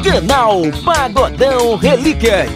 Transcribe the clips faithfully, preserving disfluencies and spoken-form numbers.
Canal Pagodão Relíquias.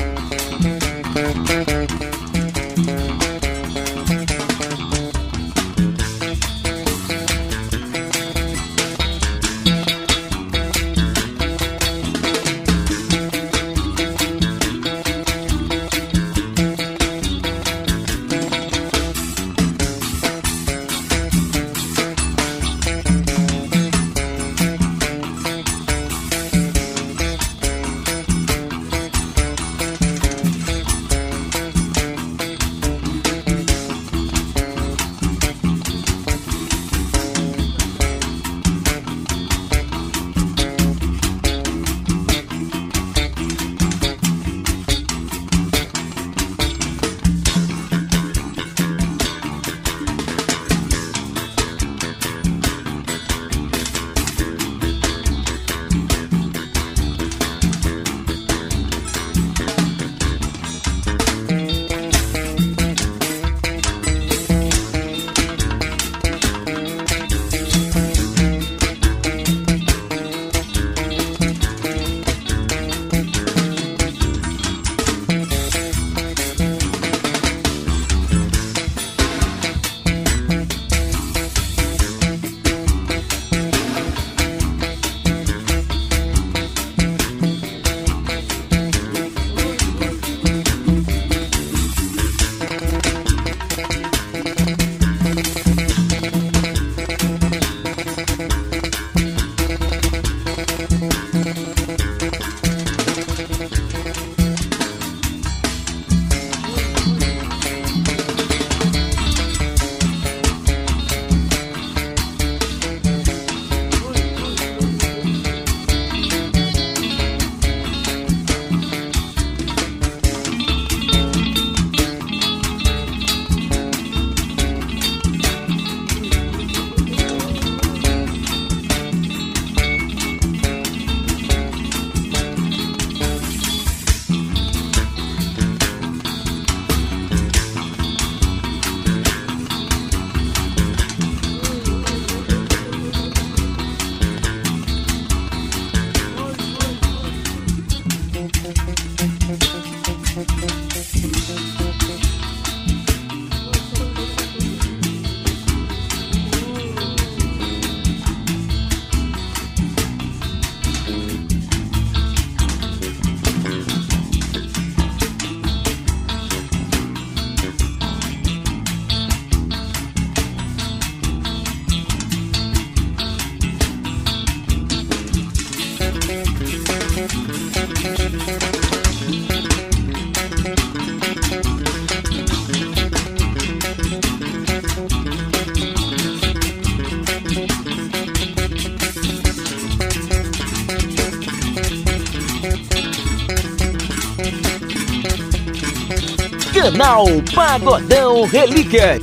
Canal Pagodão Relíquias.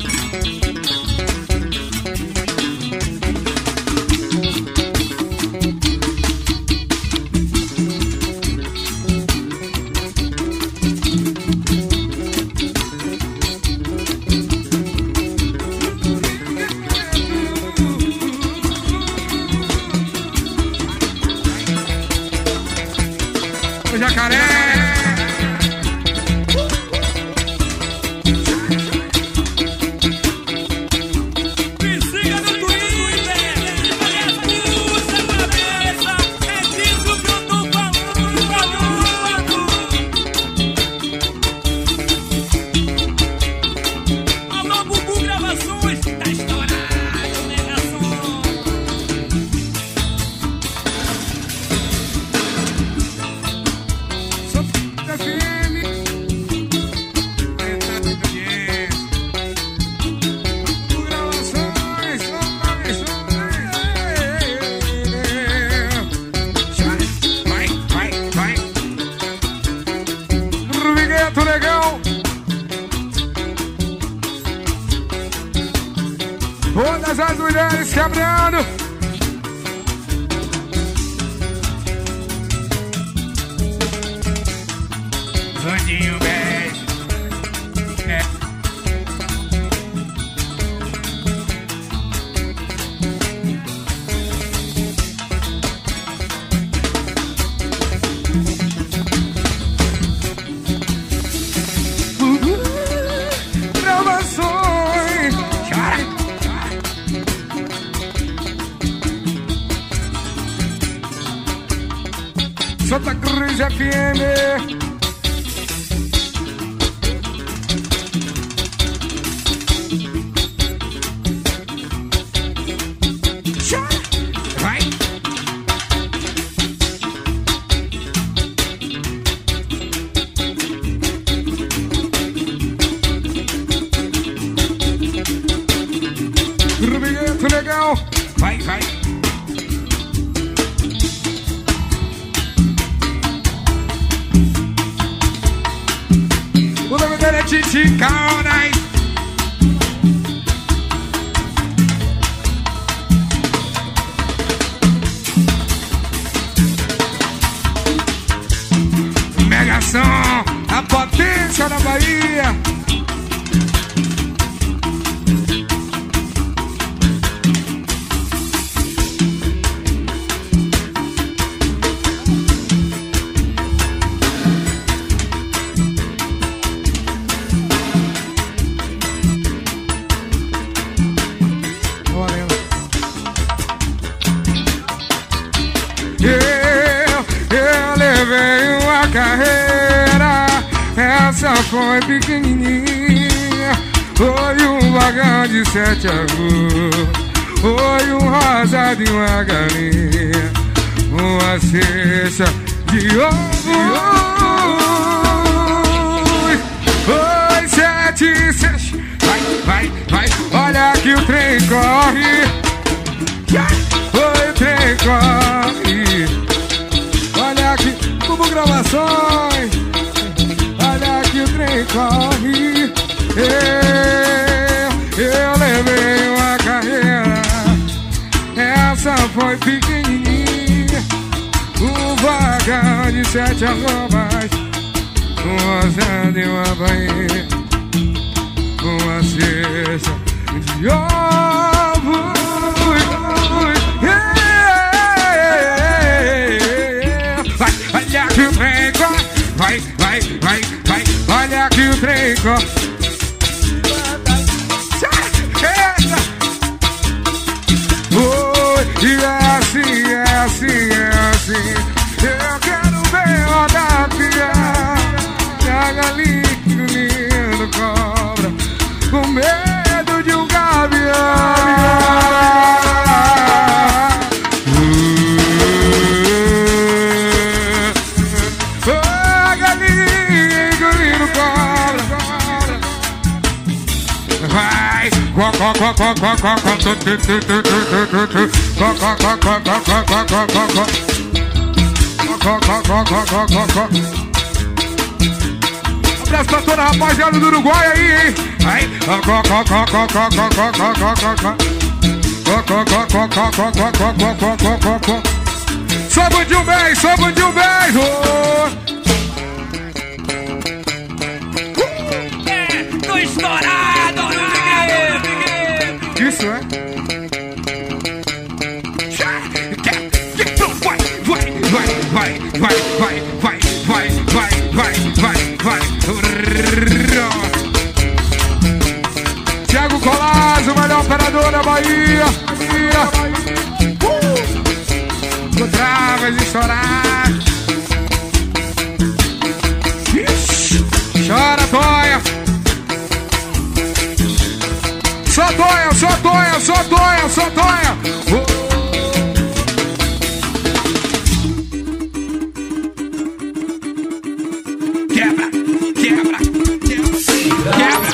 O jacaré. Todas as mulheres quebrando. Zandinho beijo. É. Santa Cruz F M. Vai. Rubigueto legal. Vai, vai. O nome dele é Titi Kaonai. Mega som, a potência da Bahia. Essa foi pequenininha, foi um vagão de sete avôs, foi um rosado e uma galinha, uma cesta de ovos. Foi sete, sete, vai, vai, vai, olha que o trem corre, foi o trem corre, olha que Bubu Gravações. Olha que o trem corre, eu, eu levei uma carreira. Essa foi pequenininha, um vagão de sete arrobas, um rosado e uma bainha, uma cesta de ovos. Vai, olha que o trem corre, vai, vai, vai, vai, olha que o trem corre. Oi, e é assim, é assim, é assim. Eu quero ver rodar piada, a galinha que o lindo cobra, com medo de um gavião. Abraço pra toda a rapaziada do Uruguai aí, hein? Aí. Só bandinho bem, só bandinho bem. Tô estourado, isso é? Vai, vai, vai, vai, vai, vai, vai, vai, vai, vai, vai. Thiago Colasso, o melhor operador da Bahia. Uh! Travas e estourar. Chora, Toia. Só Toia, só Toia, só Toia, só Toia. Oh. Quebra, quebra, quebra, quebra.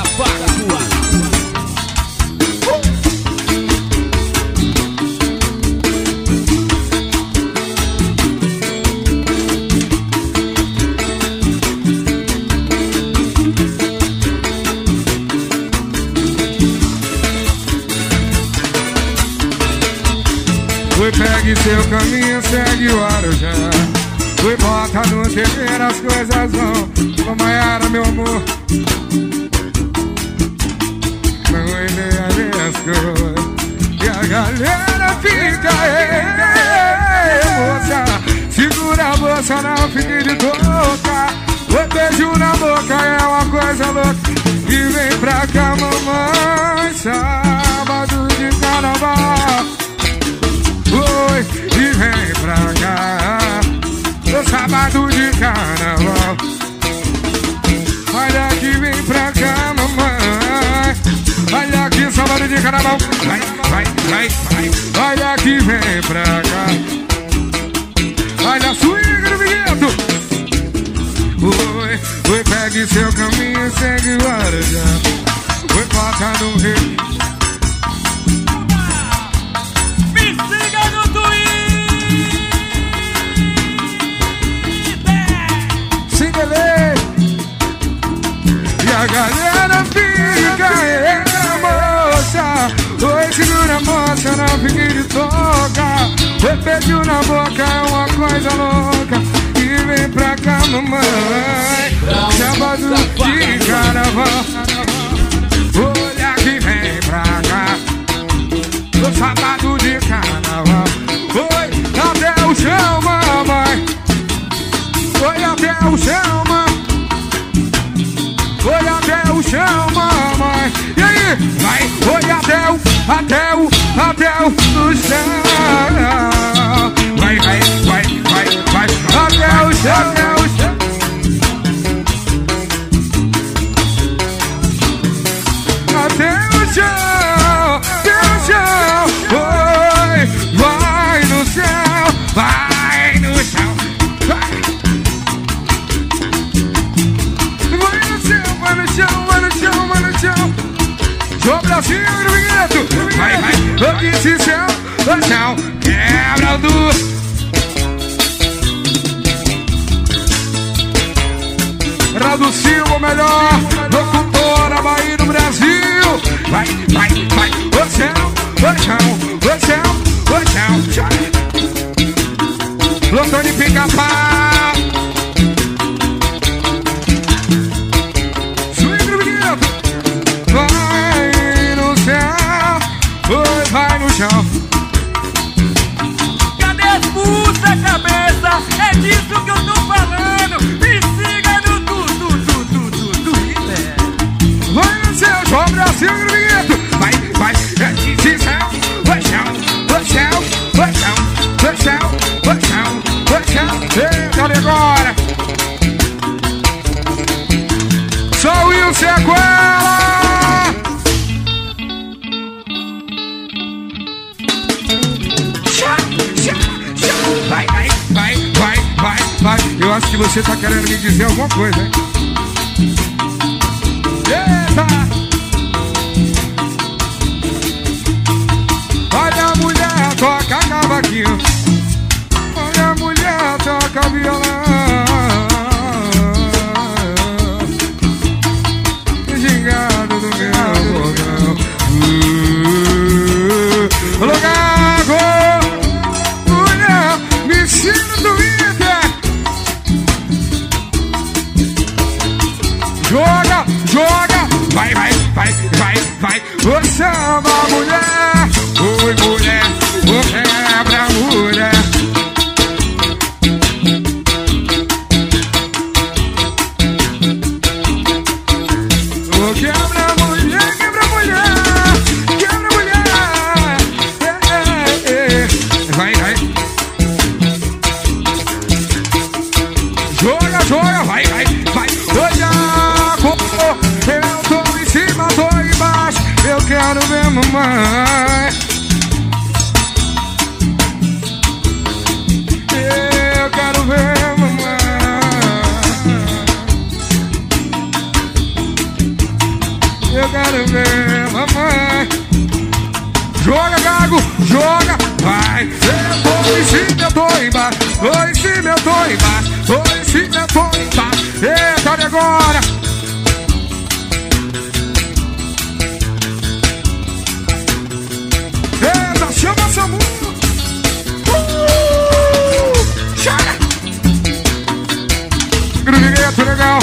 Foi, pegue seu caminho, segue o Arujá. Foi, bota no T V, as coisas vão. Ô Maiara, meu amor, não olhei ali as coisas e a galera fica, ei, moça, segura a bolsa, não fique de toca. O beijo na boca é uma coisa louca. E vem pra cá, mamãe, sábado de carnaval. Oi, e vem pra cá, vai, vai. Olha que vem pra cá. Olha a swing do Migueto. Oi, oi, pegue seu caminho e segue o Arujá. Oi, toca no rei. Me siga no Twitter. Siga ele. E a galera fica, é, moça. Oi, segura a moça, não fique de toca. Oi, beijo na boca é uma coisa louca. E vem pra cá, mamãe. Sábado de carnaval. Olha que vem pra cá. No sábado de carnaval. Oi, até o chão, mamãe. Oi, até o chão, mamãe. Oi, até o chão, mamãe. E aí? Vai, oi, até o, até o, até o chão. Vai, vai, vai, vai, vai. Até o chão, até o chão. Até o chão, até o chão. Oi, vai no céu, vai no chão. Vai. Vai no chão, vai no chão, vai no chão, vai no chão. Joga pra cima, Migueto. Vai, vai, eu disse céu, no chão. Quebra o duro. Rado Silva, o melhor locutor da Bahia do Brasil. Vai, vai, vai, o céu, o chão, o céu, o chão. Lotão de pica-pau. Swing do Migueto. Vai no céu, oi, vai no chão. Cadê as puta cabeça? É disso que eu tô falando. Me siga no tu, tu, tu, tu, tu, Twitter. Vai no céu, joga pra cima do Migueto. Vai, vai, é de céu, o chão, o céu, o chão, o céu, o chão, o chão. Eita, agora. Só o Will Sequela. Vai, vai, vai, vai, vai, vai. Eu acho que você tá querendo me dizer alguma coisa, hein? Eita! Olha a mulher, toca cavaquinho. Olha a mulher, toca violão. Gingado do meu fogão. Uh, Logago! Mulher, me siga no Twitter. Joga, joga. Vai, vai, vai, vai, vai. Você ama a mulher. Oi, mulher. O quebra, mulher. O quebra, mulher, quebra, mulher. Quebra, mulher. É, é, é. Vai, vai. Joga, joga, vai, vai, vai. Olha como eu tô em cima, tô embaixo. Eu quero ver mamãe. Eu quero ver mamãe. Eu quero ver mamãe. Joga, Gago, joga, vai. Eu tô em cima, eu tô embaixo. Tô em cima, eu tô embaixo. Tô em cima, eu tô embaixo. Eita, de agora. Eita, chama essa música. Uh, chega. Grudigueto legal.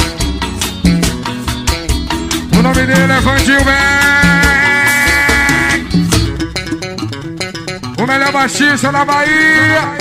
O nome dele é Vandil Bem. O melhor baixista da Bahia.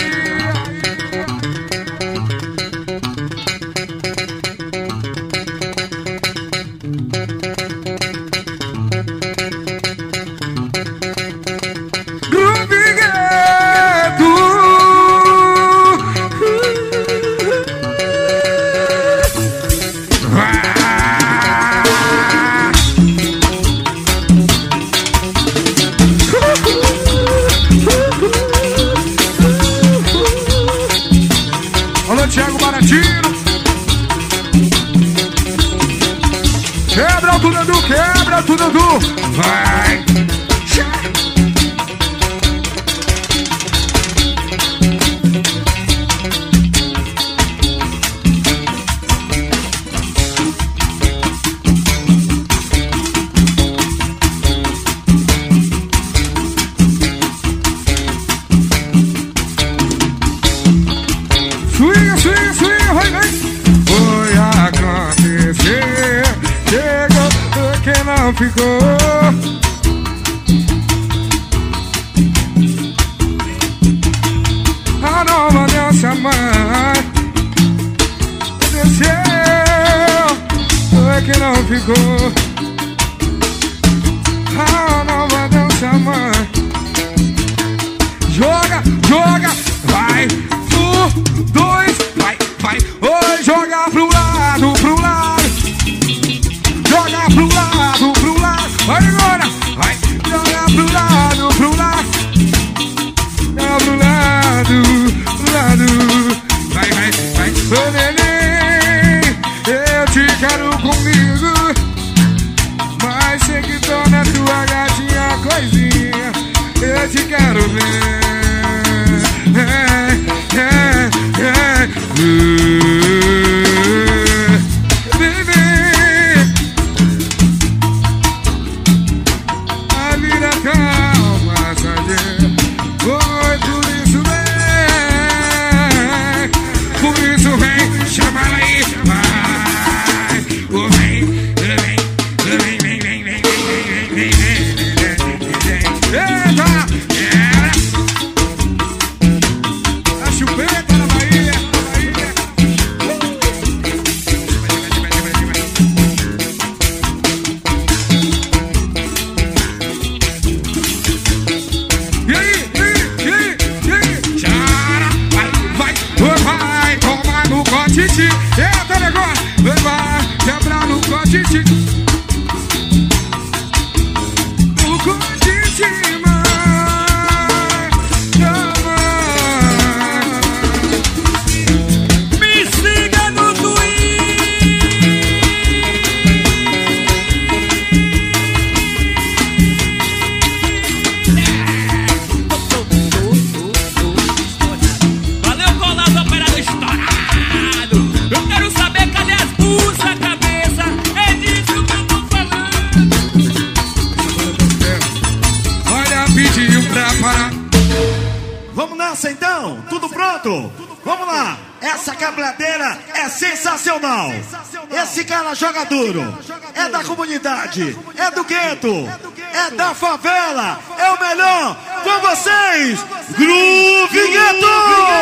curtindo. Quebra tudo, Edu, quebra tudo, Edu. Vai. Swinga, swinga, swinga, vai, vai. Foi acontecer, chegou quem não ficou. A nova dança mãe desceu, foi quem não ficou. A nova dança mãe. Joga, joga, vai. Um, dois, vai, vai. Oi, joga pro lado, pro lado. Joga pro lado, pro lado. Vai agora, vai. Joga pro lado, pro lado. Joga pro lado, pro lado. Vai, vai, vai. Ô neném, eu te quero comigo, mas sei que tô na tua gatinha coisinha. Eu te quero ver. É, é, é. Baby, a vida calma, sabe? Foi por isso vem, por isso vem, chama ela aí, vai. Oh, vem, vem, vem, vem, vem, vem, vem, vem, vem, vem, vem. Eita! Eita, negócio, vai, vai, quebrar no cotite. O cotite, mãe, me siga no Valeu, Colado, operador estourado. Eu quero saber cadê as buças, cabeça. É disso que eu tô falando. Olha, pediu pra parar. Vamos nessa então? Tudo pronto? Vamos lá! Essa cabladeira é sensacional! Esse cara joga duro! É da comunidade! É do gueto! É da favela! É o melhor! Com vocês! Groove Gueto!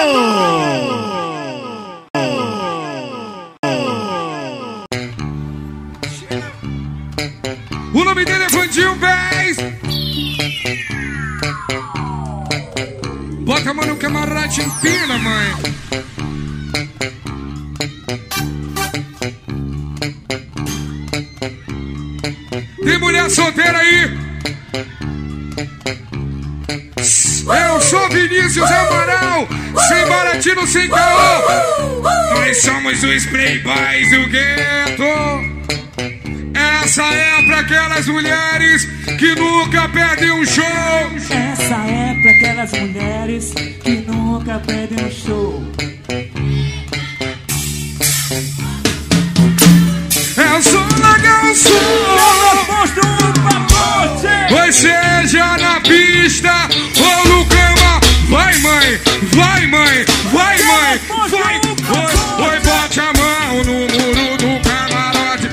O nome dele é Vandinho Pés. Bota a mão no camarote, empina, mãe. Tem mulher solteira aí? Eu sou Vinícius Amaral, sem baratinho, sem caô. Nós somos os playboys do gueto. Essa é pra aquelas mulheres que nunca perdem um show. Essa é pra aquelas mulheres que nunca perdem um show. Eu sou legal, sou pois seja na pista ou no cama. Vai, mãe, vai, mãe, vai, mãe, vai. Oi, oi, bote a mão no muro do camarote.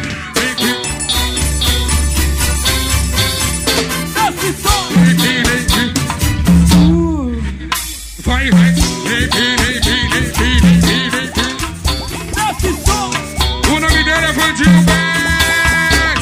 Vai, vai. O nome dele é Vandinho Pés.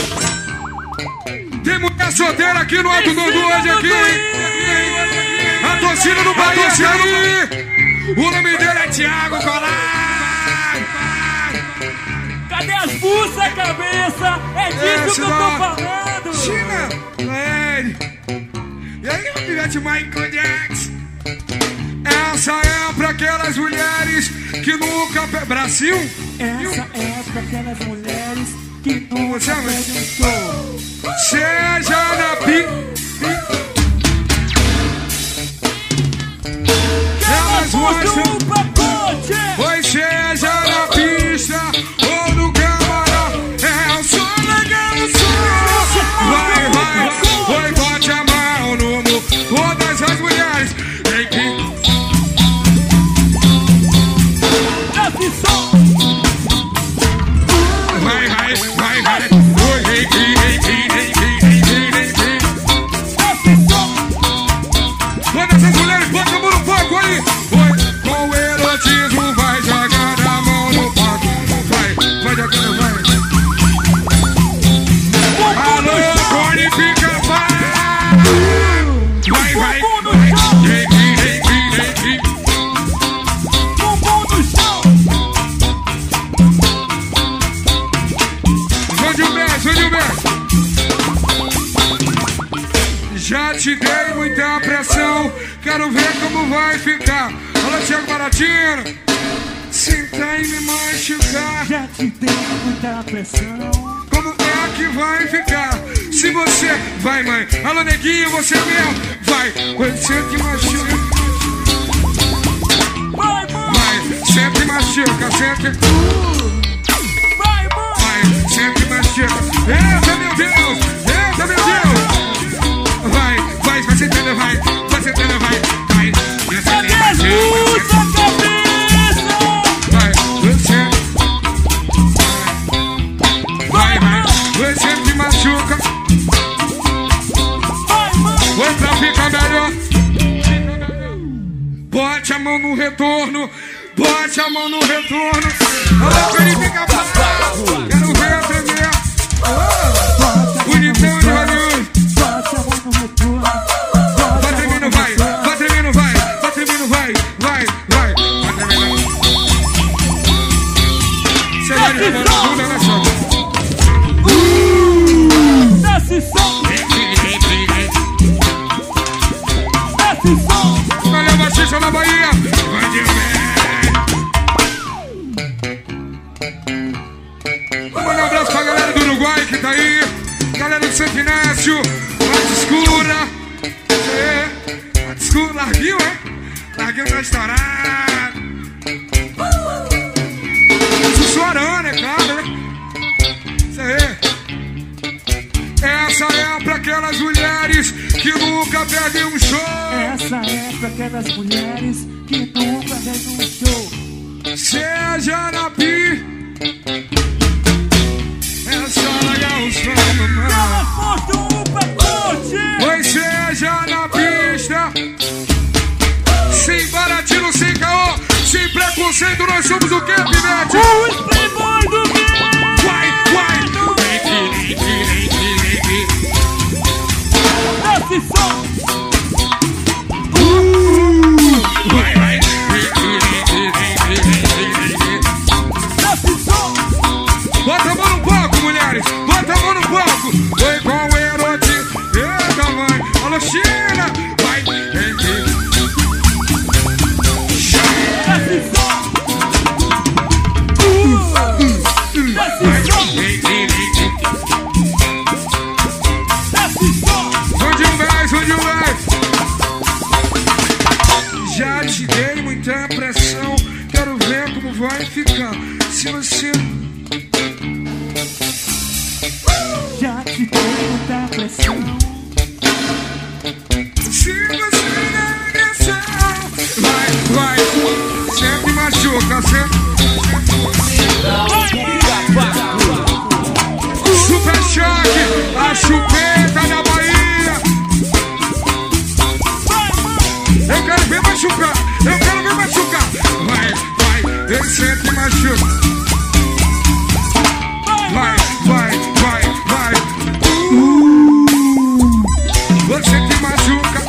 Tem mulher solteira aqui no Alto Dudu hoje aqui. A torcida do Bahia aí. O nome dele é Thiago Colar. Cadê as buças, cabeça? É disso que eu tô falando. China, Lady. E aí, Pivete Michael Jackson. Essa é pra aquelas mulheres que nunca... Pe... Brasil? Essa é pra aquelas mulheres que nunca Você, pegam show. Seja na pi... Elas gostam... um pacote. Pois seja na pista ou no camarão, é o som legal, o som. Vai, vai, vai, bote a mão no mu. Todas as mulheres tem que... Esse som. Vai, vai, vai, vai. Oi, rei, rei, rei, rei, rei, rei, rei, rei, rei. Esse som. Todas as mulheres, bota a mão no palco aí. Oi, com o erotismo vai jogar a mão no palco. Vai, vai jogando, vai. Alô, Cone, fica, vai. Vai, vai, vai. Rei, rei, rei, rei, rei. Bumbum no chão. Onde o beijo, onde o beijo. Já te dei muita pressão, quero ver como vai ficar. Olha, Thiago Baratino, sentar e me machucar. Já te dei muita pressão. Como é que vai ficar? Se você vai, mãe. Alô, neguinho, você mesmo. Vai, você que machuca. Vai, mãe. Vai, sempre machuca, sempre. Vai, mãe. Vai, sempre machuca. Eita, meu Deus! Eita, meu Deus! Vai, vai, vai sentando, vai. Vai sentando, vai. Vai, vai Cadê sentando, as luzes, vai. cabeça? Vai, você. Vai, vai, você que machuca. Vai, mãe. Foi pra ficar melhor. Bote a mão no retorno. Bote a mão no retorno. Olha pra ele ficar parado. Quero ver a tremer. Bonitão de Hollywood. Bota a mão no retorno. Vai tremendo, vai. Vai tremendo, vai. Vai tremendo, vai. Vai, vai. Vai tremendo. Você vai de mão na bunda, né, só? Desce som. Desce som. Valeu, Batista na Bahia. Vai de mão. Manda um abraço pra galera do Uruguai que tá aí. Galera do Santo Inácio. Mate escura. É. Mate escura. Larguinho, hein? Larguinho tá estourado. Sussurrando, é claro, né? Isso aí. Essa é pra aquelas mulheres que nunca perdem um show. Essa é pra aquelas mulheres que nunca pegam um show. Seja na pi. É só largar o som, mamãe. Elas postam um pacote. Pois seja na pista. Sem Baratino, sem caô, sem preconceito, nós somos o quê, Pivete? Os playboy do bem. Vai, vai. Desce som. Vai, vai. Desce som. Bota a mão no palco, mulheres. Bota a mão no palco. Foi com o erotismo. Eita, mãe. Alô, China. Vai. Desce som. Desce som. Desce som. Onde um vai, onde um vai. Já te dei muita pressão. Quero ver como vai ficar. Se você... Já te dei muita pressão. Se você der atenção. Vai, vai. Sempre machuca, sempre. Super choque. A chupeta da Bahia. Eu quero ver machucar. Eu quero ver machucar. Vai, vai. Ele sempre machuca. Vai, vai, vai, vai. Uh, você que machuca.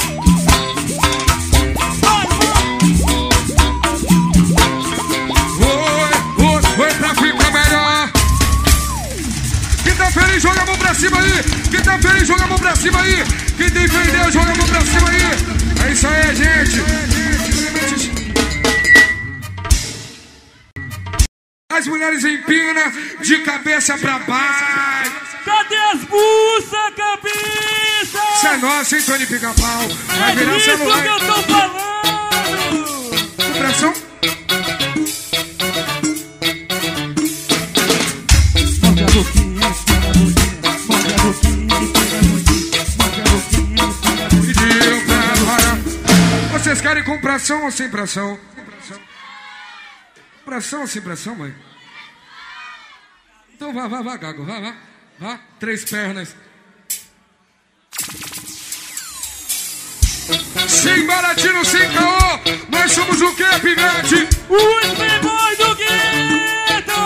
Oi, oi, oi pra ficar melhor. Quem tá feliz, joga a mão pra cima aí. Quem tá feliz, joga a mão pra cima aí. Quem tem fé em Deus, joga a mão pra cima aí. É isso aí, gente. As mulheres empinam de cabeça pra baixo. Cadê as buças, cabeça? Isso é nosso, hein, Tony Pica-Pau? Vai É virar disso celular. que eu tô falando. Com pressão? Morde a boquinha, espina a boquinha. Morde a boquinha, espina a boquinha. Morde a boquinha, espina a boquinha. Pediu pra parar. Vocês querem com pressão ou sem pressão? Pressão ou sem pressão, mãe? Então vá, vá, vá, Gago, vá, vá. Vá, três pernas. Sem baratinho, sem caô. Nós somos o quê, pivete? Os playboy do gueto.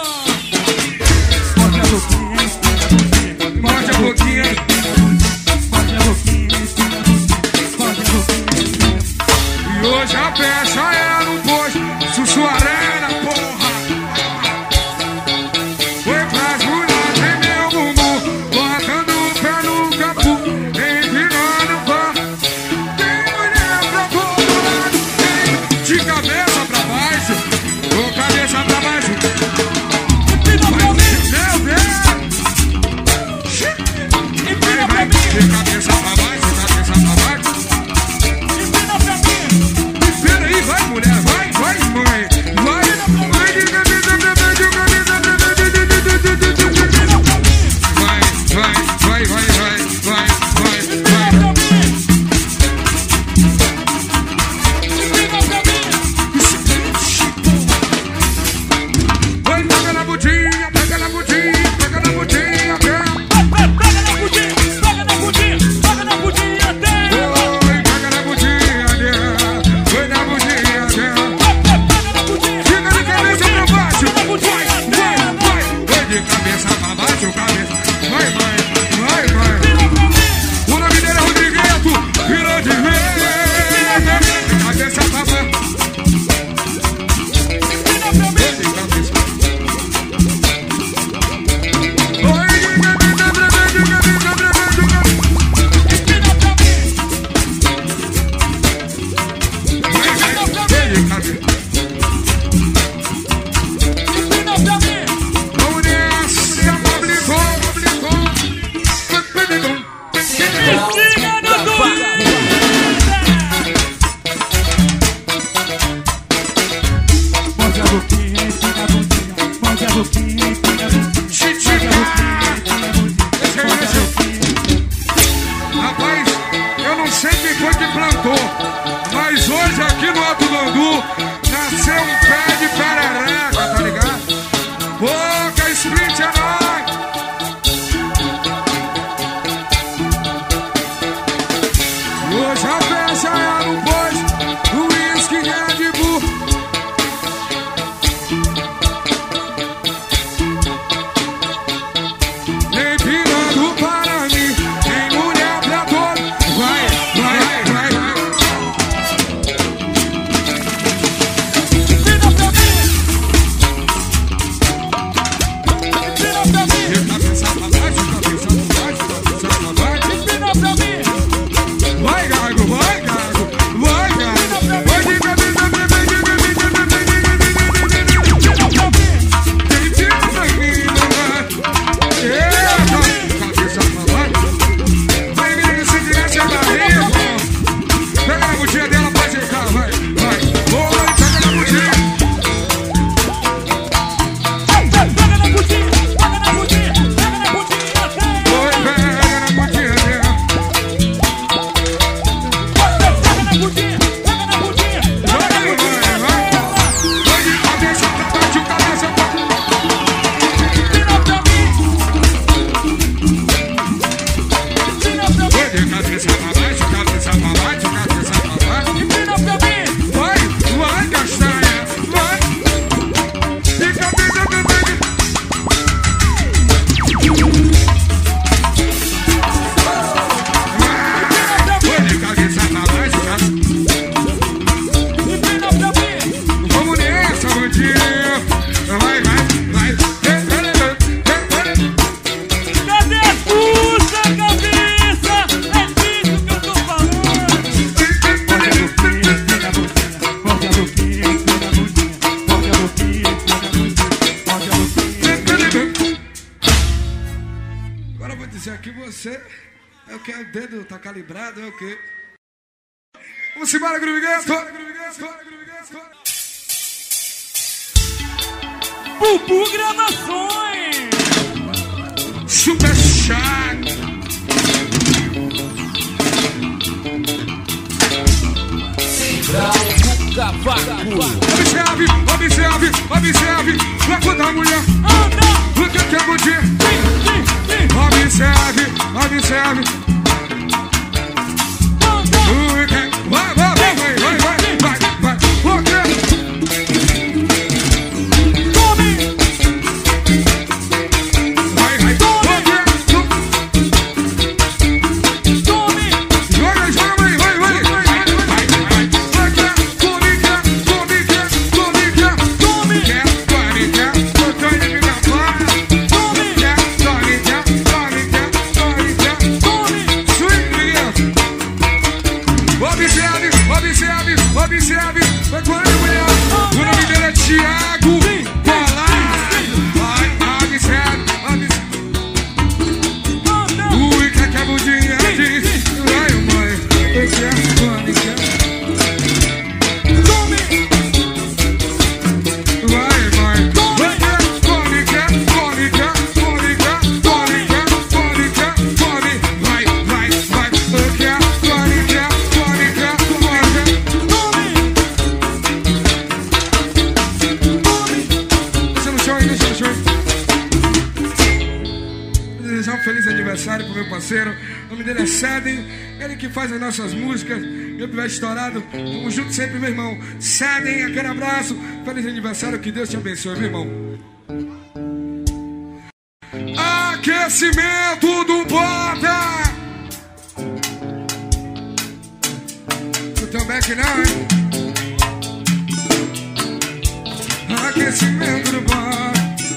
Morde a boquinha, espina a boquinha. Morde a boquinha. Morde a boquinha, espina a boquinha. Morde a boquinha, espina a boquinha. E hoje a peça é no posto. Sussuarena, porra. Foi pras mulheres em meu bumbum, botando o pé no capu, empinando o pó. Tem mulher pra todo lado, tem de cabeça pra baixo, com cabeça pra baixo. Empina pra mim. Meu Deus! Empina pra Vai, mim. de cabeça pra baixo, cabeça pra baixo. Empina pra mim. Espera aí, vai mulher, vai, vai mãe, vai, vai de cabeça pra baixo, cabeça pra baixo. Vai, vai, vai, vai, vai, vai, vai, vai. Vai, pega na budinha, pega na budinha, pega na budinha, pega. Pega na budinha, pega na budinha, pega na budinha até. Oi, pega na budinha dela, foi na budinha dela. Pega na budinha, Fica de cabeça pra baixo, pega na budinha vai, até. vai, vai. Vai de cabeça pra baixo, cabeça, vai, vai, vai, vai. O nome dele é Rodrigueto, virou de vez. Cabeça pra baixo. Vai de cabeça. Oi, de cabeça pra baixo, cabeça pra baixo, cabeça. Vai, vai, vai de cabeça. Vamos nessa, publicou, publicou, publicou. Siga no Twitter. Morde a boquinha, espina a boquinha. Morde a boquinha, espina a boquinha. Chichica! Deixa eu, deixa eu. Rapaz, eu não sei quem foi que plantou, mas hoje aqui no Alto Gandu que o dedo tá calibrado, é o quê? Vamos embora, Gruvigueto! Bubu Gravações! Super chato! Observe, observe, observe, pra quando a mulher anda, o que que é bonito? Observe, observe. Vai, vai, vai, vai, vai, vai, vai, vai. O quê? Tome! Vai, vai, tome! Tome! Joga, joga, vai, vai, vai, vai, vai, vai, vai. Vai, quer, tome, quer, tome, quer, tome, quer, tome, quer, tome, quer, eu tô indo me gravar. Tome, quer, tome, quer, tome, quer, tome, quer, tome. Swing, Miguel. Observe, observe, observe. Vai com a mulher. O nome dele é Thiago Colado. Vai, observe, observe. Ui, que que a budinha diz. Vai, mãe. Eu quero, tome, quer. Tome. Vai, mãe. Vai, quer, tome, quer, tome, quer, tome, quer, tome, quer, tome, quer, tome. Vai, vai, vai. Eu quero, tome, quer, tome, quer, tome, quer. Deixa no chão aí, deixa no chão aí. Vou desejar um feliz aniversário pro meu parceiro. O nome dele é Sadem. Ele que faz as nossas músicas. Meu pivete estourado. Tamo junto sempre, meu irmão. Sadem, aquele abraço. Feliz aniversário, que Deus te abençoe, meu irmão. Aquecimento do Bota. O teu back não, hein? Aquecimento do Bota.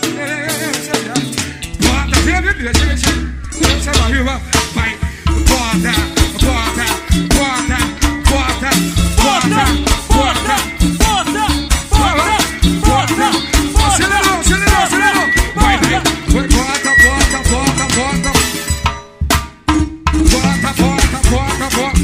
Bota, vem, vem, vem, vem, vem. Você vai, vai, vai. Bota, bota, bota, bota, bota, bota, Bota! Bota! Bota! acelerou, acelerou, acelerou. Vai, vai, vai, bota, bota, bota, bota. Bota, bota, bota, bota.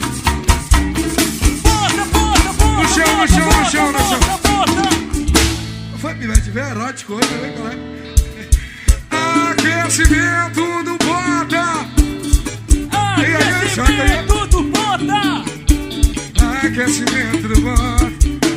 Bota! Bota! Bota! No chão, no chão, no chão, no chão. Bota! Foi, pivete, vem erótico hoje, vem pra lá. Aquecimento do Bota. Aquecimento do Bota! Aquecimento do Bota.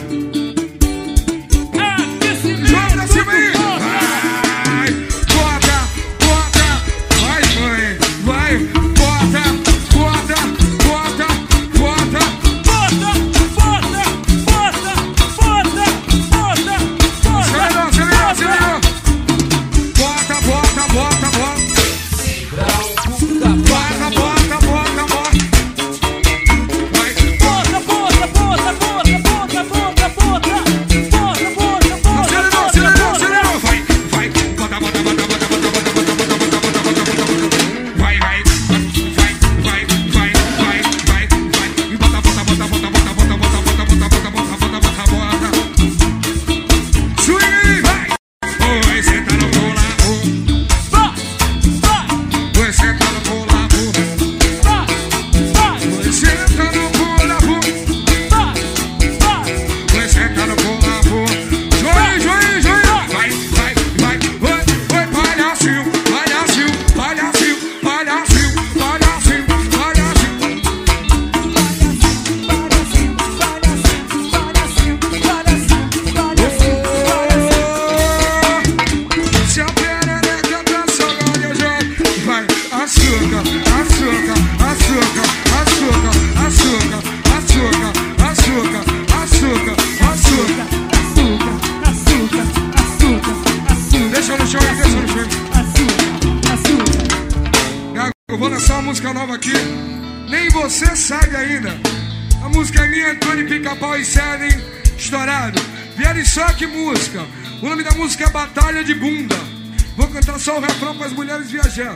Aquecimento Joga pra cima aí. do Bota! Vai, bota, bota. Vai, mãe, vai. Bota, bota, bota, bota. Bota! Bota! Bota! Bota! Bota! Bota! Acelerou, acelerou, acelerou. Bota, bota, bota, bota. Bota, bota, bota, bota. Vai. Bota! Bota! Bota! Bota! Bota! Bota! Bota! Bota! Bota! Bota! Acelerou, acelerou, acelerou. Vai, vai. Bota, bota, bota, bota, bota, bota, bota, bota, bota, bota, bota, bota. Vai, vai. Vai, vai, vai, vai, vai, vai. E bota, bota, bota, bota, bota, bota, bota, bota, bota, bota, bota, bota, bota, bota. Swing, vai. Oi, senta no colabo. Vai! Vai! Oi, senta no colabo. Vai! Vai! Oi, senta no colabo. Vai! Vai! Oi, senta no colabo. Joinha, joinha, joinha. Vai, vai, vai. Oi, oi, palhacinho, palhacinho, palhacinho, palhacinho, palhacinho, palhacinho. Se a perereca tá solando, eu jogo. Vai, açúcar, açúcar, açúcar, açúcar, açúcar, açúcar, açúcar, açúcar, açúcar. Deixa no chão aí, deixa no chão. Eu vou lançar uma música nova aqui. Nem você sabe ainda. A música é minha, Antônio Pica-Pau e Sadem, estourado. Vieram só que música. O nome da música é Batalha de Bunda. Vou cantar só o refrão para as mulheres viajar.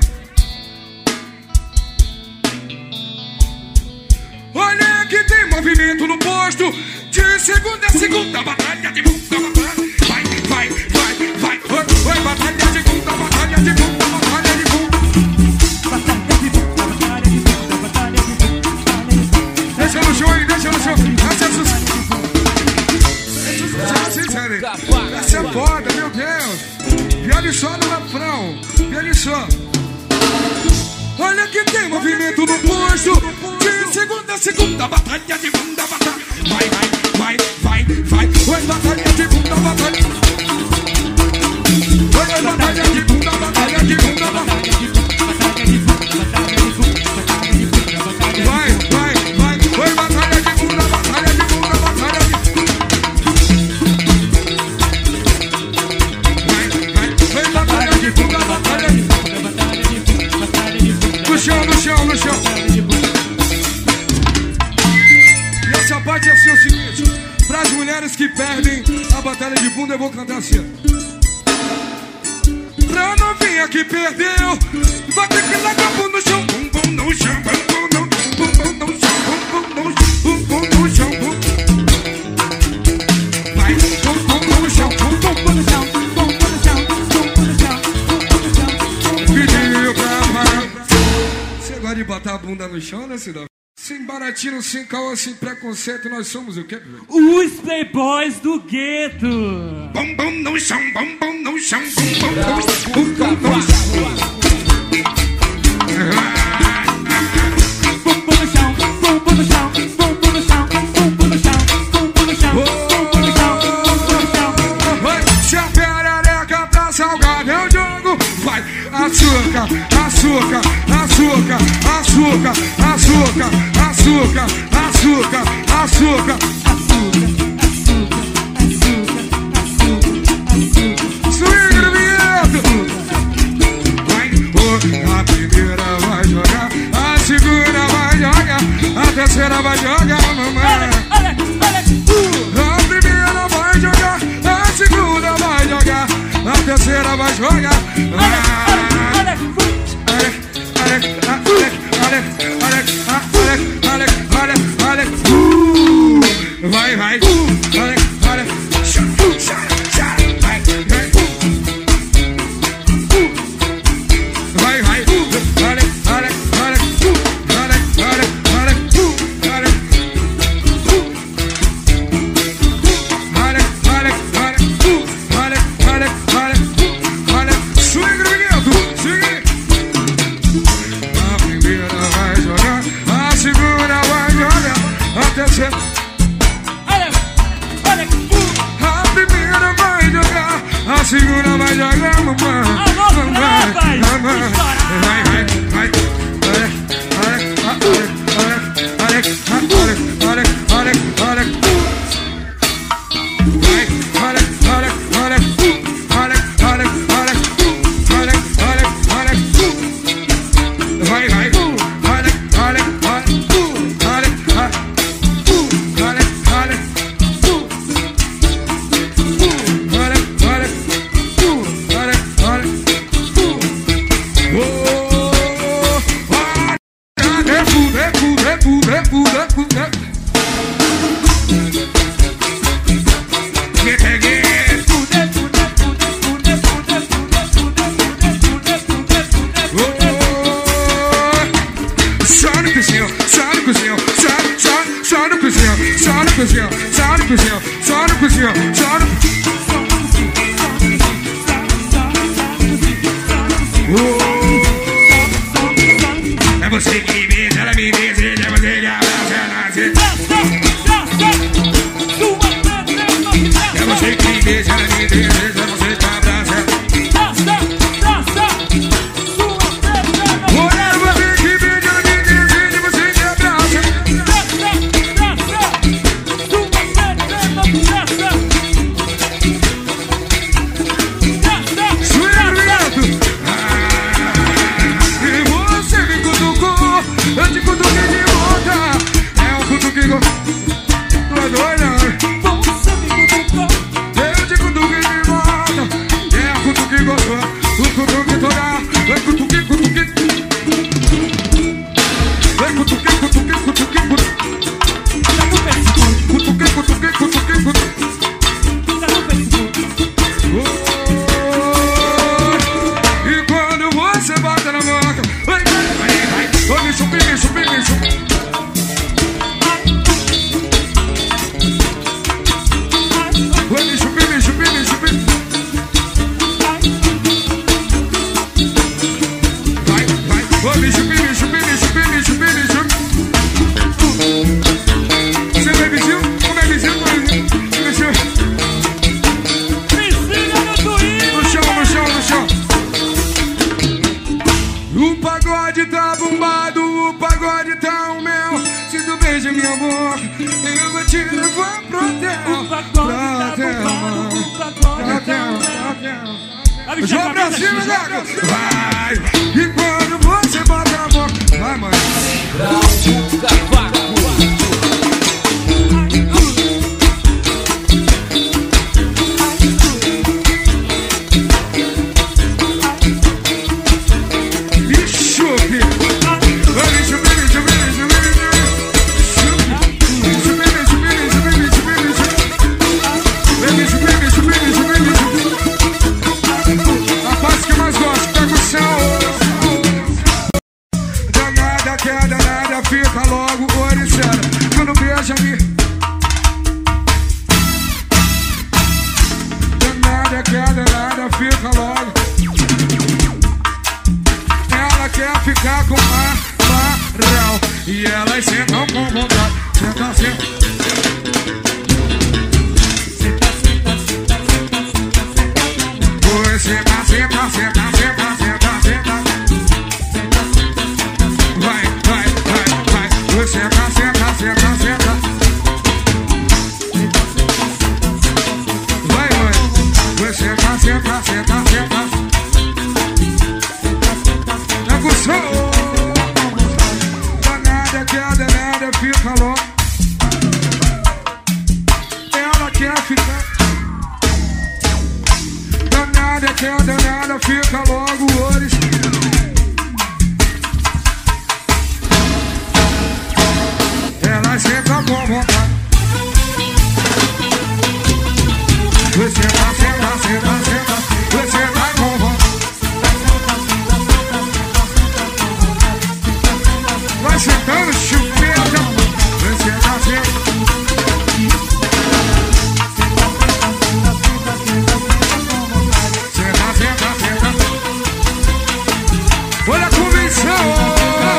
Olha que tem movimento no posto. De segunda a segunda, batalha de bunda, batalha. Vai, vai, vai, vai. Oi, oi, batalha de bunda, batalha de bunda, batalha de bunda. Batalha de bunda, batalha de bunda. me deixa no chão. Essa é sucesso. Essa é foda, meu Deus. Viane só no refrão. Viane só. Olha que tem movimento no posto. De segunda a segunda, batalha de bunda, batalha. Vai, vai, vai, vai, vai. Vai, batalha de bunda, batalha. Vai, batalha de bunda, batalha de bunda, batalha. Vai, vai, vai. Vai, batalha de bunda, batalha de bunda, batalha de. Vai, vai, vai, batalha de bunda, batalha de. No chão, no chão, no chão. E essa parte é assim, o seguinte. Para as mulheres que perdem a batalha de bunda, eu vou cantar assim. Pra novinha que perdeu, vai ter que largar o bum no chão. Bum, bum no chão, bum, bum no, bum, bum no chão, bum, bum no, bum, bum no chão, bum. Vai, bum, bum no chão, bum, bum no chão, bum, bum no chão, bum, bum no chão, bum, bum no chão. Pediu pra amar. Você gosta de botar a bunda no chão, né, Cidão? Sem baratinho, sem caô, sem preconceito, nós somos o quê? Os playboys do gueto. Bum, bum no chão, bum, bum no chão, bum, bum no chão, bum, bum no chão. Bumbum no chão, bumbum no chão, bumbum no chão, bumbum no chão, bumbum no chão, bumbum no chão, bumbum no chão. Se a perereca tá salgada, eu jogo. Vai, açúcar, açúcar, açúcar, açúcar, açúcar, açúcar, açúcar, açúcar. Swing no vinhedo. Vai, oh, a primeira vai jogar, a segunda vai jogar, a terceira vai jogar, mamãe. A primeira vai jogar, a segunda vai jogar, a terceira vai jogar. Vai, vai, vai, vai, segura vai jogar, mamãe. Mamãe, mamãe. Vai, vai, vai. Olha, olha, olha, olha, olha, olha, olha, olha. Vai, olha, olha, olha, olha, olha, olha, olha, olha, olha. Vai, vai, olha, olha, olha, olha, olha, olha. É você que me beija, ela me deseja, você que abraça, ela nasce. É você que me beija, ela me deseja, você que abraça. Olha, você que beija, ela me deseja, você que abraça. Eu te cutuquei de volta. É um cutuque go... Tu é doida? Você me cutucou. Eu te cutuquei de volta. É um cutuque gostoso. O cutuque toda. Vem cutuque, cutuque. Vem cutuque, cutuque, cutuque, cutuque. Tá no Facebook. Cutuque, cutuque, cutuque, cutuque. Tá no Facebook. Oh, e quando você bota na boca, vai, vai, vai, vai. Oi, me chupi, me chupi, me chupi. amor, eu vou te levar pro hotel. Pro hotel, pro hotel, pro hotel. Joga pra cima, Gago. Vai. E quando você bota na boca, vai, mãe. Fica logo oriçada quando beija me. Danada que a danada fica logo. Ela quer ficar com Amaral e elas sentam com vontade. Senta, senta. Pois senta, senta, senta, senta, senta, senta. Vai, vai, vai, vai. Senta, senta, senta, senta. Vai, vai. Senta, senta, senta, senta. É gostoso. Danada que a danada fica louca. Ela quer ficar. Danada que a danada fica logo hoje. Ela senta com vontade. Você senta, senta, senta, senta. Você vai com vontade. Vai sentando, chupeta. Você senta, senta. Senta, senta, senta. Olha a convenção.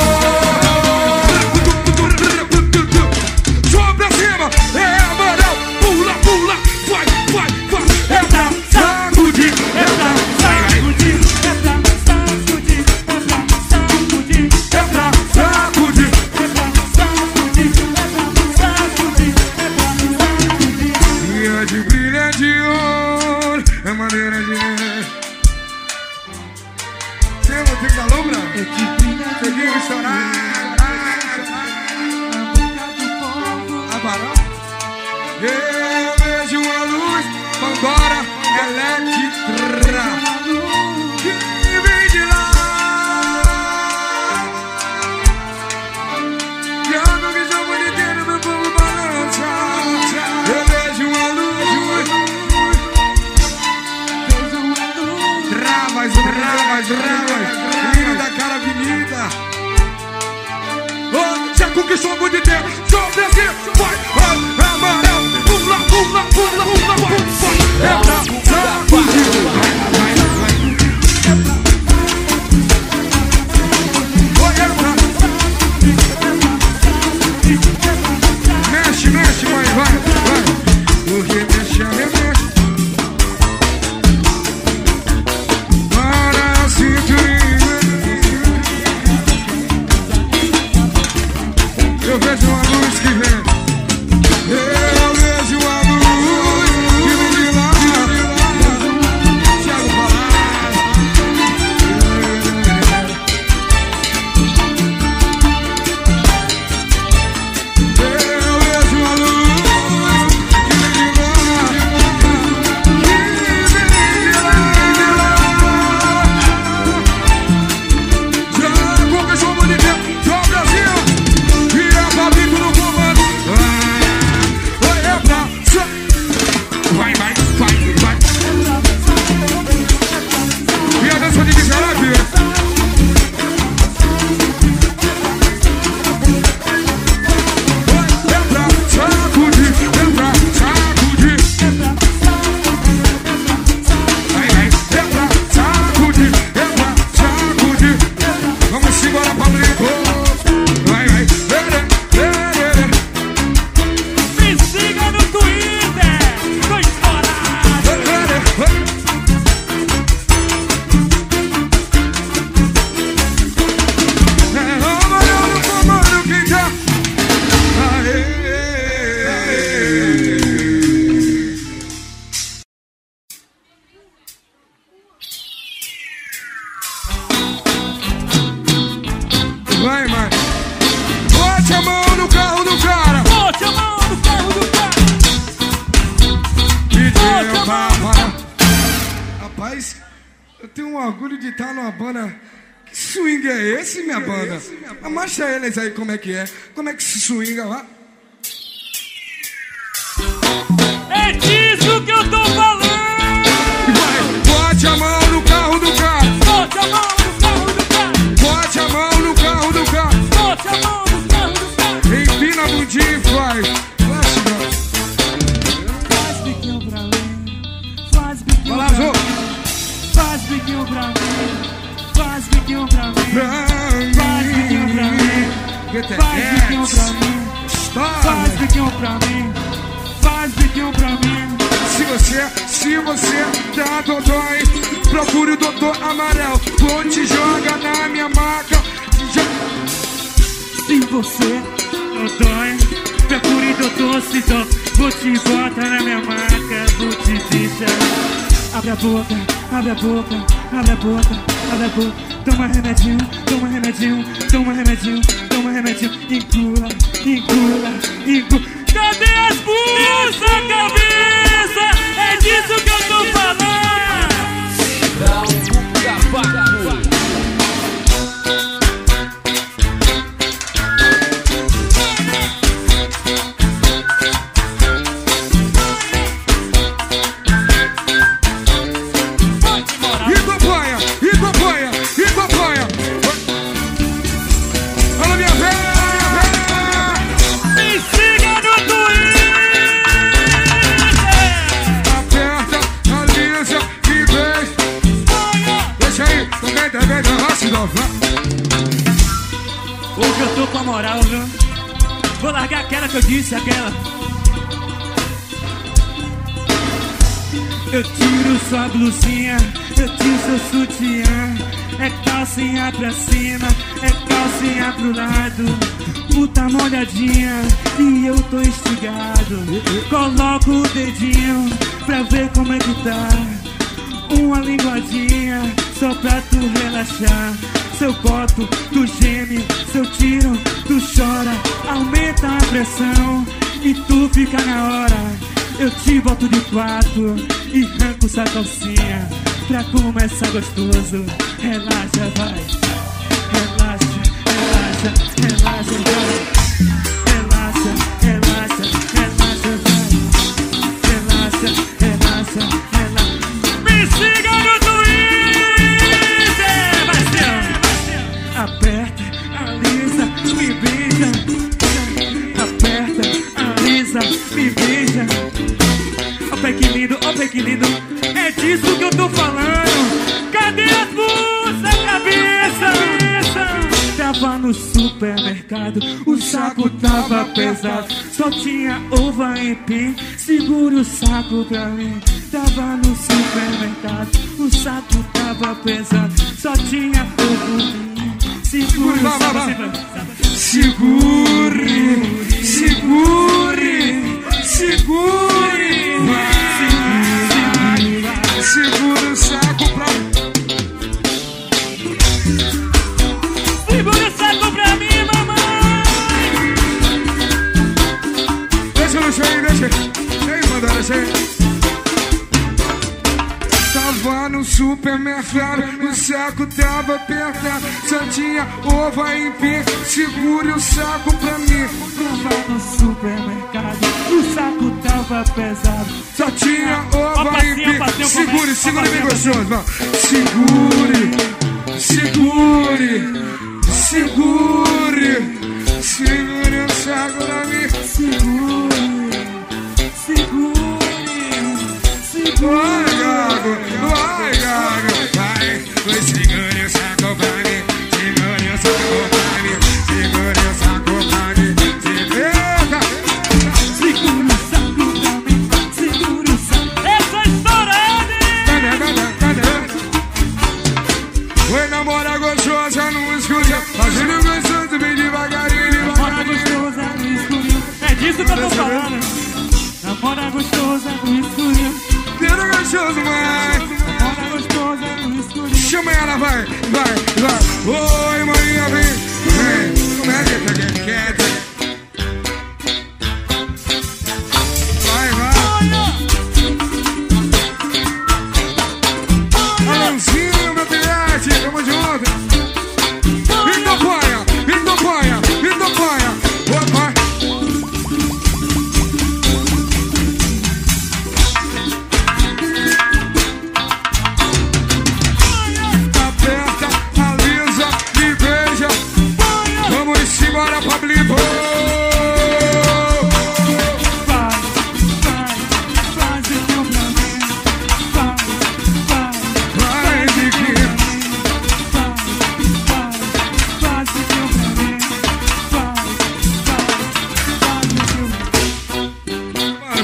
Eu vejo a luz, Pandora Electra, que vem de lá. E a minha visão bonita, meu povo balança. Eu vejo a luz, travas, travas, travas, menina da cara avenida. Oh, já conquistou muito tempo, só descer, vai, vai, amarelo. Pula, pula, pula, pula, vai, vai. É pra sacudir. Vai, vai, vai. Olha pra. Mexe, mexe, vai, vai, vai. Porque mexe, mexe. Para a cinturinha. Eu vejo uma luz que vem. Eu vejo a luz que vem de lá. Thiago falar. Eu vejo a luz Rapaz, eu tenho um orgulho de estar numa banda. Que swing é esse, minha banda? Mostra eles aí como é que é. Como é que se swinga lá? É disso que eu tô falando. Vai, bote a mão no carro do carro. Bote a mão no carro do carro. Bote a mão no carro do carro. Bote a mão no carro do carro. Empina a bundinha e faz. Faz biquinho pra mim. Faz biquinho Vai lá, pra Zô. mim. Faz biquinho pra mim. Faz biquinho pra mim. Faz biquinho pra mim. Faz biquinho pra mim. Faz biquinho pra mim. Faz biquinho pra mim. Se você, se você tá dodói, procure o doutor Amarelo. Vou te jogar na minha maca. Se você não dói, procure doutor Citó. Vou te botar na minha maca, vou te deixar. Abre a boca, abre a boca, abre a boca, abre a boca. Toma remedinho, toma remedinho, toma remedinho, toma remedinho. Engula, engula, engula. Cadê as buças, cabeça? É disso que eu tô falando. E acompanha, e acompanha, e acompanha. Alô, minha velha. Me siga no Twitter. Aperta, alisa e vem. Deixa aí, também, também, também, se inovar. Hoje eu tô com a moral, viu? Vou largar aquela que eu disse, aquela. Eu tiro sua blusinha, eu tiro seu sutiã. É calcinha pra cima, é calcinha pro lado. Puta molhadinha e eu tô instigado. Coloco o dedinho pra ver como é que tá. Uma linguadinha só pra tu relaxar. Se eu boto, tu geme. Se eu tiro, tu chora. Aumenta a pressão e tu fica na hora. Eu te boto de quatro e arranco essa calcinha. Pra começar gostoso, relaxa, vai. Relaxa, relaxa, relaxa, vai. Relaxa, relaxa, relaxa, vai. Relaxa, relaxa, relaxa. Me siga no Twitter. Vai ser. Aperta, alisa, me beija. Aperta, alisa, me beija. Ó pé que lindo, ó pé que lindo. É disso que eu tô falando. Cadê as buças, cabeça? Tava no supermercado, o saco tava pesado. Só tinha ova em pim, segura o saco pra mim. Tava no supermercado, o saco tava pesado. Só tinha ovo em mim, segura o saco. Segure, segure, segure. Segura o saco pra Segura o saco pra mim, mamãe. Deixa no chão aí, deixa aí. Aí, mandar, deixa aí. Tava no supermercado, o saco tava apertado. Só tinha ova em pé, segure o saco pra mim. Tava no supermercado, o saco tava pesado. Só tinha ova passinho, em pé. passinho, Segure, começa. segure bem gostoso, vamos. Segure, segure, segure. Segure o saco pra mim. Segure, segure, segure. Vai, Gago, vai, Gago. Vai, vai, segure o saco pra mim. Segure o saco pra mim. Segure o saco pra mim. Eita! Segura o saco pra mim, segura o saco. Essa estourada. Cadê, cadê, cadê? Oi, namora gostosa no escuro. Fazendo gostoso bem devagarinho, Namora devagarinho. gostosa no escurinho. É disso que eu tô falando. Namora gostosa no escurinho. Quero gostoso, mãe. Namora gostosa no escurinho. Chama ela, vai, vai, vai. Oi, Maria, vem. Vem, como é que tá quem quer? Vai, vai.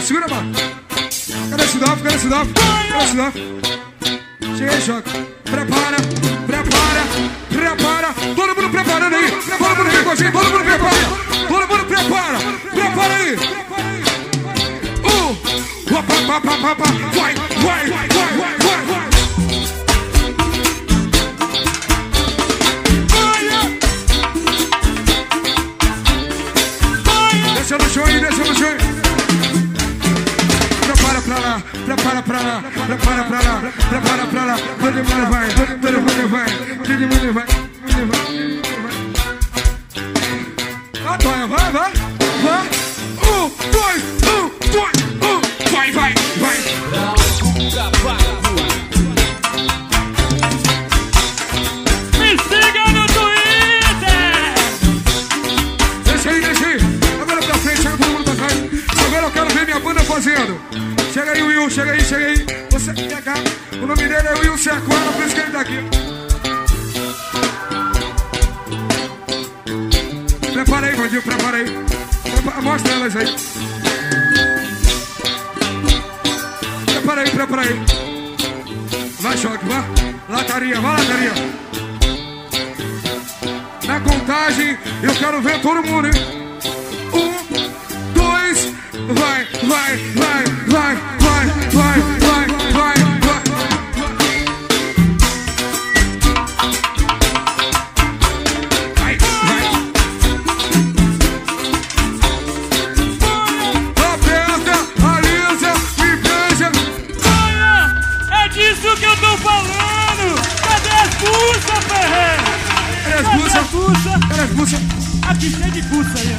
segura a mão. Cadê esse Dolph? Cadê esse Dolph? Cadê esse Dolph? Chega aí, Choque. Prepara, prepara, prepara. Todo mundo preparando aí. Todo mundo vem com a gente, todo mundo prepara. Todo mundo prepara. Prepara aí. Um, pá, pá, pá, pá, pá. Vai, vai, vai, vai, vai, vai. Deixa no chão aí, deixa no chão aí. Prepara pra lá, prepara pra lá, prepara pra lá, prepara pra lá. Todo mundo vai, todo mundo vai, todo mundo vai, todo mundo vai. Vai, vai, vai, vai. Um, dois, um, dois, um. Vai, vai, vai. Me siga no Twitter. Deixa aí, deixa aí. Agora pra frente, chega todo mundo pra trás. Agora eu quero ver minha banda fazendo. Chega aí, Will, chega aí, chega aí. Você quer cá? O nome dele é Will Sequana, por isso que ele tá aqui. Prepara aí, Vandinho, prepara aí. Prepara, mostra elas aí. Prepara aí, prepara aí. Vai, Choque, vai. Lataria, vai, Lataria. Na contagem, eu quero ver todo mundo, hein? Um, dois, vai, vai, vai, vai, vai, vai, vai, vai, vai. Vai, vai. Aperta, alisa, me beija. É disso que eu tô falando. Cadê as buças, Ferreira? Cadê as Cadê buças? as buças? Cadê as buças? Aqui cheio de buça aí, ó.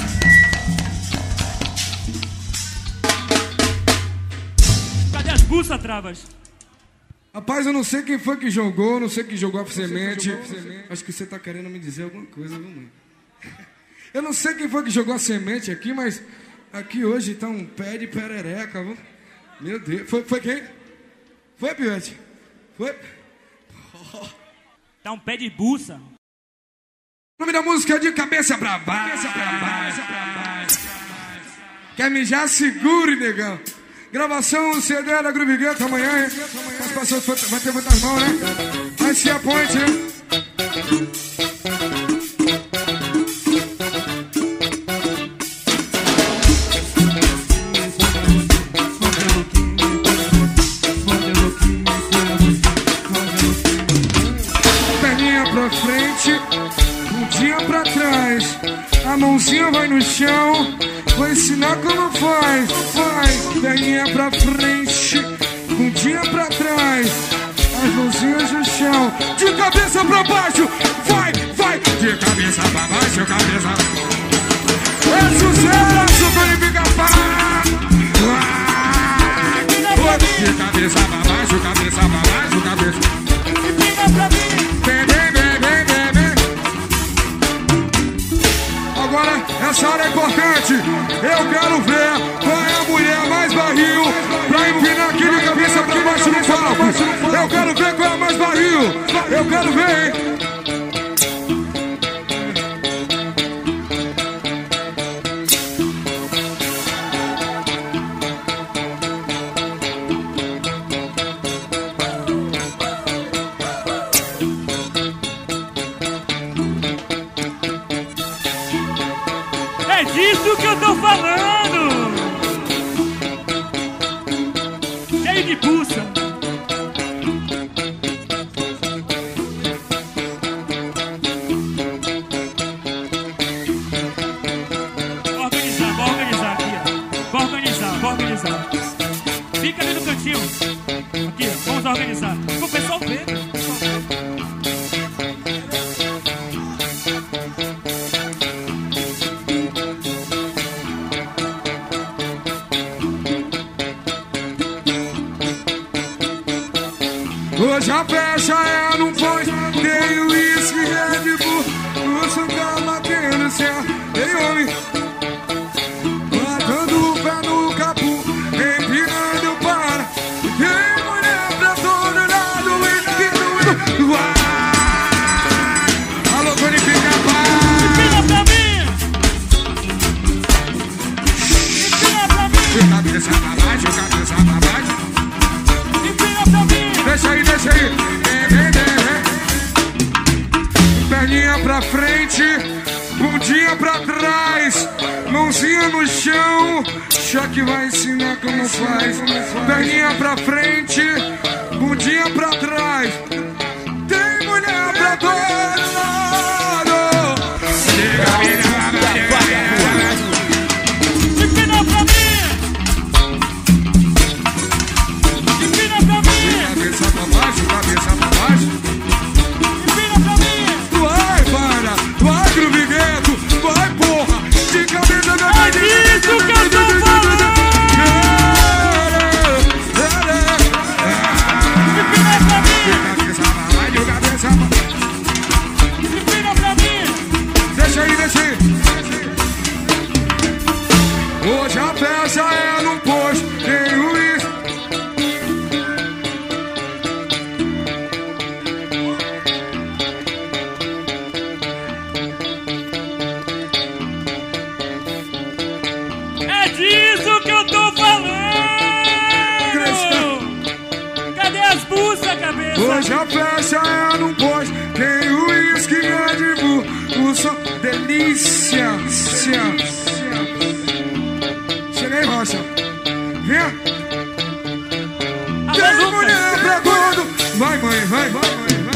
Cadê as buças, Travas? Rapaz, eu não sei quem foi que jogou, não sei quem jogou a semente. Acho que você tá querendo me dizer alguma coisa, viu, mãe? Eu não sei quem foi que jogou a semente aqui, mas aqui hoje tá um pé de perereca, viu? Meu Deus. Foi, foi quem? Foi, Pivete? Foi? Tá um pé de buça. O nome da música é De Cabeça Pra Baixo. Quer mijar? Segure, negão. Gravação, C D da Groove Gueto amanhã, hein? As pessoas vai ter muitas mãos, né? Vai ser a ponte, hein? Perninha pra frente, bundinha pra trás. A mãozinha vai no chão. Vou ensinar como faz. Vai, perninha pra frente, bundinha pra trás. As mãozinhas no chão. De cabeça pra baixo. Vai, vai. De cabeça pra baixo, cabeça. É sucesso, verifica pá. De cabeça pra baixo, cabeça pra baixo, cabeça. Vem, vem, vem, vem, vem, vem. Agora, essa hora é importante. Eu quero ver qual é a mulher mais barril pra empinar aqui de cabeça pra baixo no palco. Eu quero ver qual é a mais barril. Eu quero ver, hein? É disso que eu tô falando. Cheio de buça. Vou organizar, vou organizar aqui, ó. Vou organizar, vou organizar. Fica ali no cantinho. Aqui, ó, vamos organizar. O pessoal vê. Hoje a festa é num ponte. Tem uísque e Red Bull. Nosso cama tem no céu. Tem homem batendo o pé no capu, empinando para. Tem mulher pra todo lado, empinando. Alô, Bonifica, pá. Empina pra mim. Empina pra mim. De cabeça pra baixo. baixo, cabeça pra baixo. Empina pra mim. Deixa aí, deixa aí. Vem, vem, vem, vem. Perninha pra frente, bundinha pra trás, mãozinha no chão. Choque vai ensinar como faz. Perninha pra frente, bundinha pra trás. Tem mulher pra todo lado. Chega, menina, Empina pra mim. Empina pra mim. cabeça pra baixo, cabeça pra baixo. Empina pra mim. Vai, para, vai, Gruvigueto, vai, porra. De cabeça pra baixo. É isso que eu tô falando. Empina pra mim. Cabeça pra baixo, cabeça pra baixo. Empina pra mim. Deixa aí, deixa aí. Hoje a peça é no posto, tem o isso. É disso que eu tô falando. Cadê as buças, cabeça? Hoje a peça é no posto, tem o uísque é de bu. O som, delícia. Cheguei, Rocha. Vem. Alô, Tem Lucas. mulher pra todo. Vai, mãe, vai, vai, vai, vai.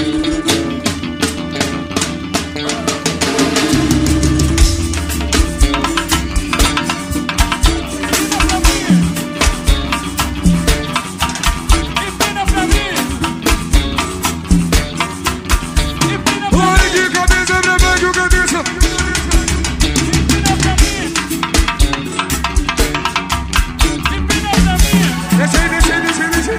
Empina pra mim. Empina pra mim. Olha de cabeça pra baixo, cabeça. Empina pra mim. Empina pra mim. Deixa aí, deixa aí, deixa aí, deixa aí.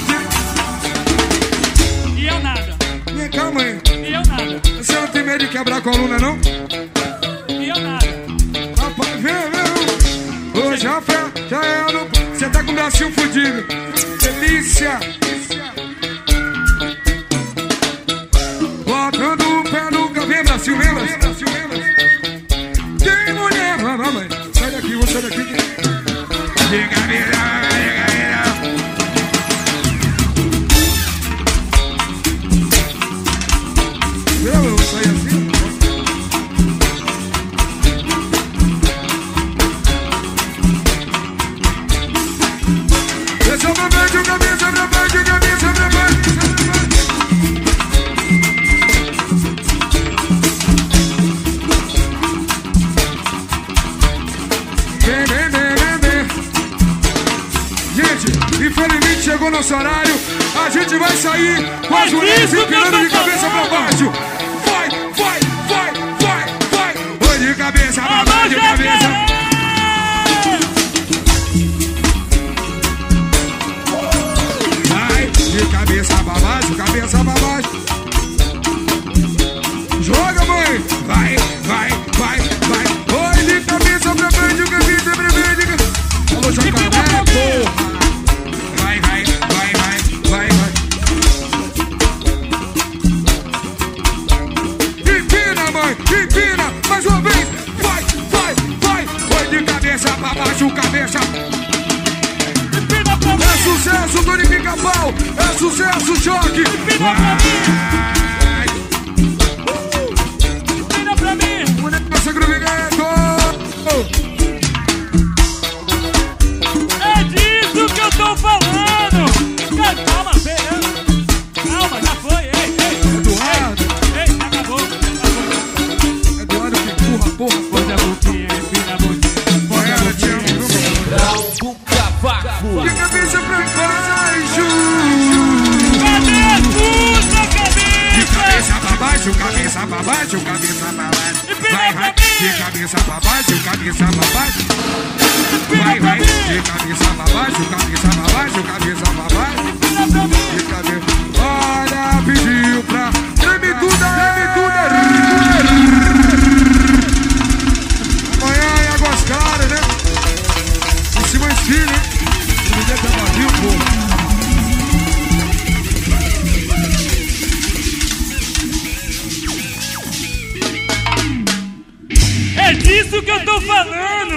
E eu nada. Vem cá, mãe. E eu nada. Você não tem medo de quebrar a coluna, não? E eu nada. Rapaz, vem, vem. Hoje a fé já é no... Você tá com o bracinho fudido. Delícia. Botando o pé no... Vem, bracinho, vem, bracinho. Tem mulher... Vai, vai, mãe. Sai daqui, vou sair daqui. Diga, vira, diga, vira. Vira, eu vou sair assim. Deixa pra baixo, cabeça pra baixo, cabeça pra baixo. Vem, vem, vem, vem, vem. Gente, infelizmente chegou nosso horário. A gente vai sair com as É mulheres isso que eu empinando tô de cabeça pra falando. baixo. Vai, vai, vai, vai, vai. Vai de cabeça pra Alô, baixo, cabeça. Jacaré. Vai de cabeça pra baixo, cabeça pra baixo. Joga, mãe. Vai, vai, vai, vai. Vai de cabeça pra baixo, cabeça pra baixo. Alô, Jacaré, porra. Vai, vai, vai, vai, vai, vai. Empina, mãe, empina. Mais uma vez. Vai, vai, vai. Vai de cabeça pra baixo, cabeça. Empina pra mim. É sucesso, Tony Pica-Pau. É sucesso, choque. Empina pra mim. Empina pra mim. Nossa, Gruvigueto. É disso que eu tô falando. Cara, calma, pera. Calma, já foi. Ei, ei. Eduardo. Ei, já acabou. Acabou. Eduardo que empurra, porra, porra. Põe a boquinha, empina a boquinha. Põe ela, te amo, viu, meu? Central do Cavaco. De cabeça pra baixo. Cadê a puta, De cabeça? cabeça pra baixo, cabeça pra baixo, cabeça pra baixo. Vai, vai. De cabeça pra baixo, cabeça pra baixo. Vai, vai. De cabeça pra baixo, cabeça pra baixo, cabeça pra baixo. Empina pra mim. De cabeça. Olha, pediu pra. Treme tudo, treme tudo. Amanhã é águas claras, né? Em cima do filho, hein? O vídeo tá vazio, porra. É disso que eu tô falando.